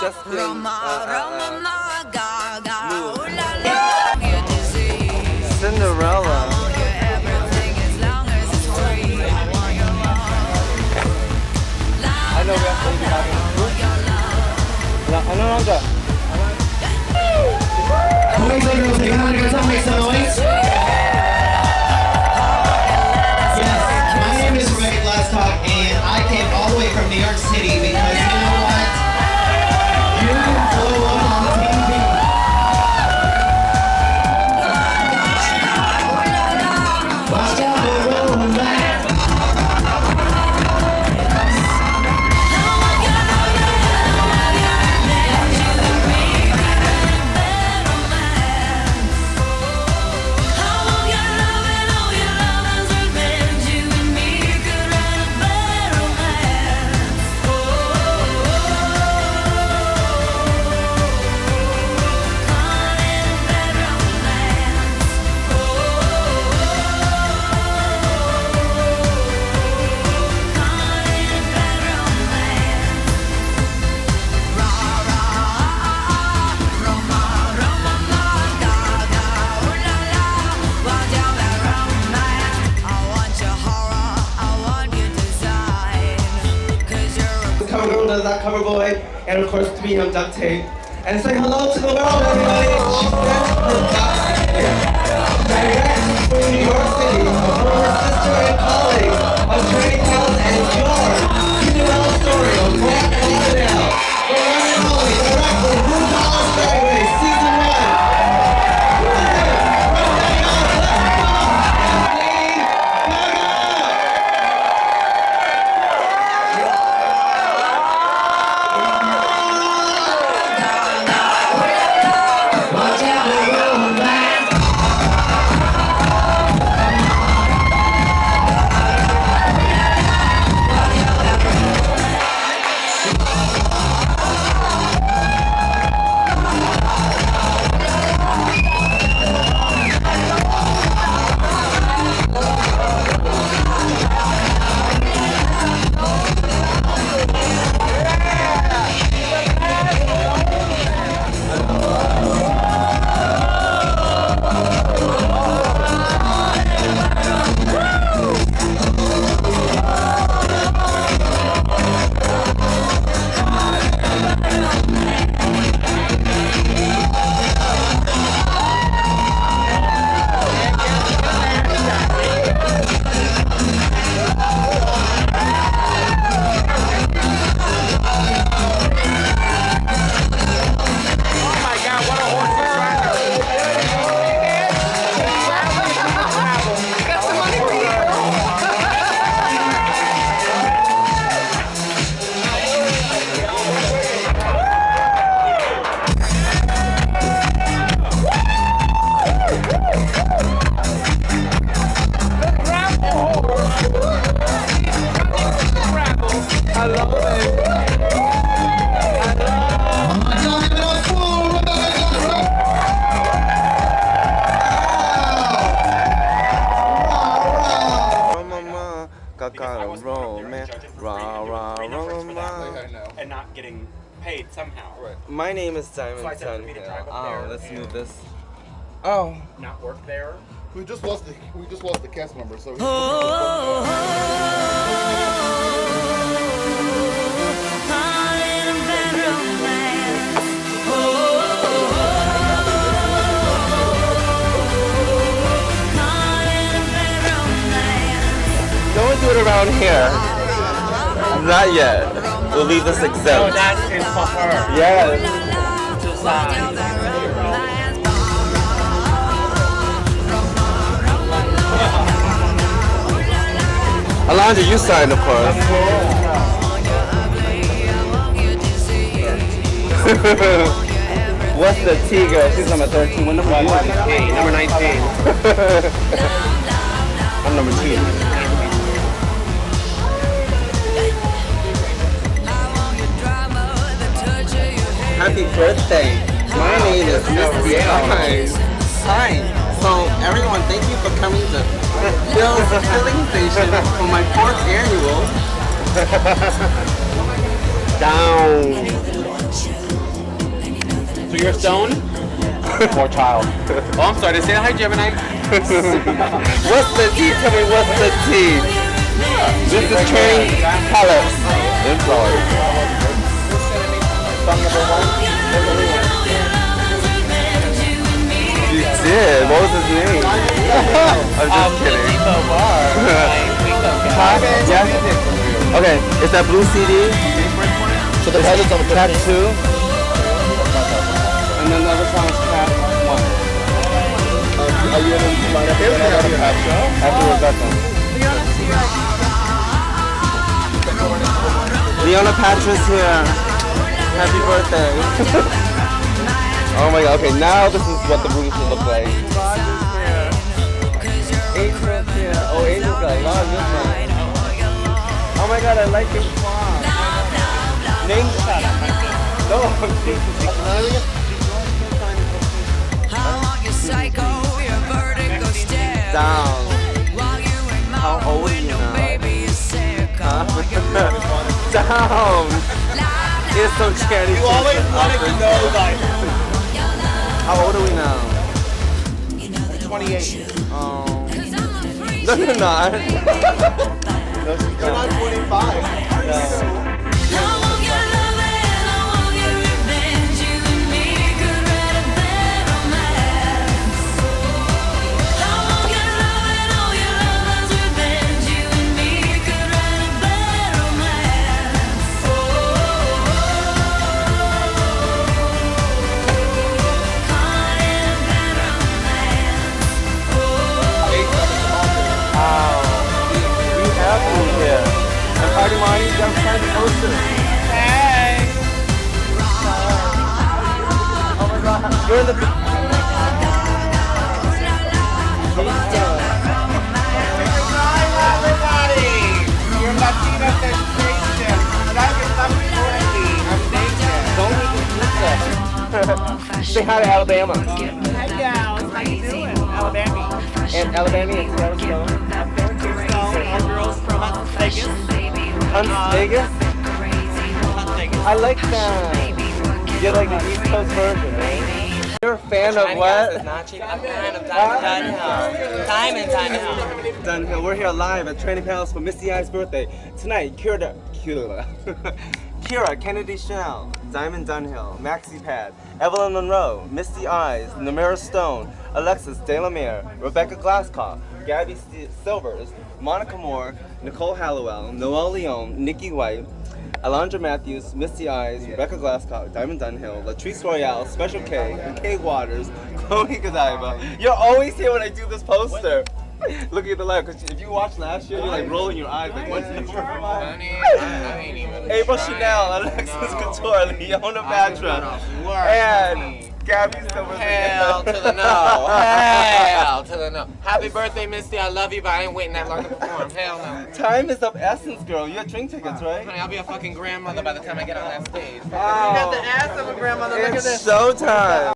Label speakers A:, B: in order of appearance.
A: just been Cinderella. I know we have to be having
B: Make some girls say, come on, girls, make some noise. Yes, my name is Rebecca Glasscock, and I came all the way from New York City because you know what? You blow up on TV. Watch out for rolling back. Does that cover boy, and of course to me I'm duct tape. And say hello to the world, everybody. She sent her box direct from New York City, a former sister and colleague of Trinity Tales and your Cinderella story of Fort Lauderdale. The one and only, direct from RuPaul's Drag Race Season 1.
C: And not getting paid somehow.
A: Right. My name is Simon Tunhill. Oh, let's move this. Oh.
C: Not work there.
D: We just lost the cast member, so.
A: Don't do it around here. Not yet. We'll leave this exempt.
C: Oh, that is for her.
A: Yes. Alondra, you signed, of course. What's the T girl? She's number 13. What number are you?
C: Number 19.
A: I'm number 2. Happy birthday. My name is Mr. Hi. So everyone, thank you for coming to Bill's Filling Station for my 4th annual. Down.
C: So you're stone or child? Oh, I'm sorry. Did I say that? Hi, Gemini.
A: What's the T? Tell me what's the T? This is Training Palace in Florida. Song number 1? You did. What was his name? I'm just kidding. Yes. Okay, is that blue CD? So the head is on Cat 2. And then the other song is Cat 1. Are you in the line up after Rebecca? Leona Patra's here. Happy birthday. Oh my god, okay, now this is what the rooms will look like. Angel's here. Oh, Angel's got a lot of good ones. Oh my god, I like your song. Name shot. No, I'm down. How old are you now? Down. It's so scary.
C: You always wanted to know, like.
A: How old are we now?
C: 28.
A: Oh. No, you're not.
C: No, she's not 25. No.
A: Party Monty, you got signed the poster.
C: Hey!
A: Oh my god, you're in the...
C: Everybody! You're Latina sensation. That is something for me. I'm naked.
A: Don't say hi to Alabama.
C: Hi gals, how you doing? Alabama.
A: And Alabama and Seattle Stone.
C: Our girls from Vegas.
A: Vegas? I like that. You're like the East Coast version, right? You're a fan of what?
E: I'm a fan of Diamond Dunhill.
A: Dunhill. We're here live at Training Palace for Misty Eye's birthday. Tonight, Kira Kennedy Chanel, Diamond Dunhill, Maxi Pad, Evelyn Monroe, Misty Eyes, Namira Stone, Alexis Delamere, Rebecca Glasscock, Gabby Silvers, Monica Moore, Nicole Hallowell, Noelle Leon, Nikki White, Alondra Matthews, Misty Eyes, Rebecca Glasscock, Diamond Dunhill, Latrice Royale, Special K, Kay Waters, Chloe Godiva. You're always here when I do this poster. Looking at the live, because if you watched last year, you're like rolling your eyes like, what's the April Chanel, Alexis Couture, Leona Patra, and Gabby Silvers.
E: Hell to the no. Hell to the no. Happy birthday, Misty. I love you, but I ain't waiting that long to perform. Hell no.
A: Time is of essence, girl. You have drink tickets, right?
E: Honey, I'll be a fucking grandmother by the time I get on that stage.
A: Wow.
E: You got the ass of a grandmother. Look at
A: It's
E: this.
A: showtime.